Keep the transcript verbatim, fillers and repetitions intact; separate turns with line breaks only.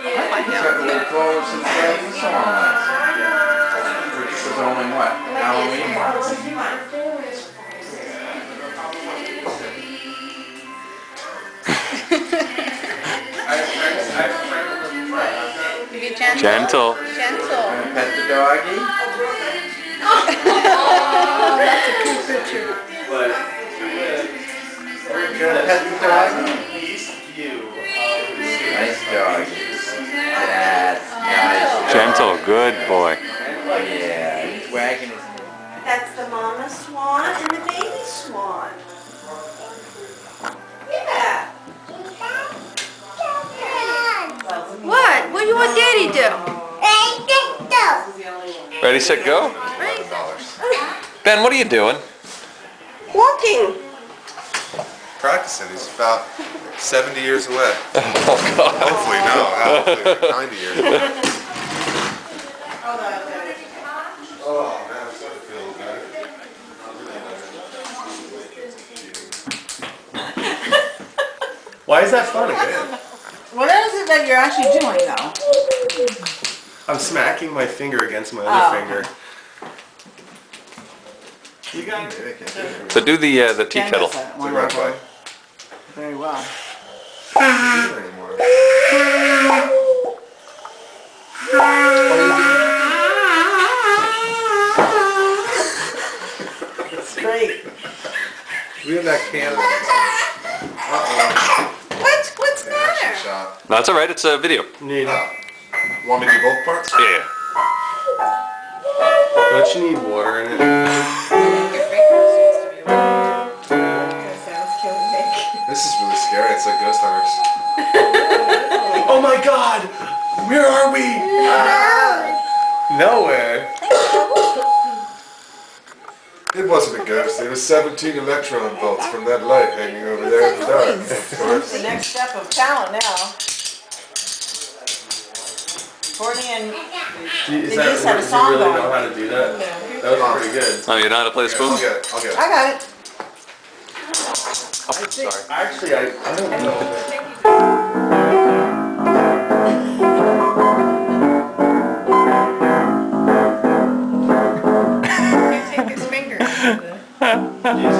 We'll go since the song last. Which was only what? Halloween?
Gentle.
Gentle. Gonna pet the doggy?
That's a cute picture.
Gonna pet the doggy? Nice doggy. That's nice.
Gentle, good boy.
Yeah, he's wagging his head.
That's the mama swan and the baby swan. Yeah.
What? What do you want Daddy to do?
Ready, set, go? Ben, what are you doing?
Walking.
Practicing. He's about seventy years away.
Oh, God.
Hopefully, no. Hopefully, like ninety years. Oh, man, I'm starting to feel better.
Why is that fun again?
What is it that you're actually doing, though?
I'm smacking my finger against my
Oh.
other finger. You got it.
So do the uh, the tea
Ken
kettle.
does that
It's a red
wonderful.
light.
Very well.
Can't do it anymore.
It's great.
We have that camera. Uh-oh.
What? What's the
An action
matter?
shot.
No, it's all right. It's a video.
Need
Oh. Want me to do both parts?
Yeah.
Don't you need water in it?
This is really scary. It's like Ghost Hunters.
Oh my God! Where are we? Nowhere.
It wasn't a ghost. It was seventeen electron volts from that light hanging over there in the dark. Of course.
The next step of talent now. Courtney and
Do you, is
They
that,
just have a
do you
song
really
going.
know how to do that? That was pretty good.
Oh, you know how to play the
Yeah,
spoon?
I'll get it. I'll get it.
I got it.
Oh, sorry.
Actually, I, I don't know.
Take his finger.
Use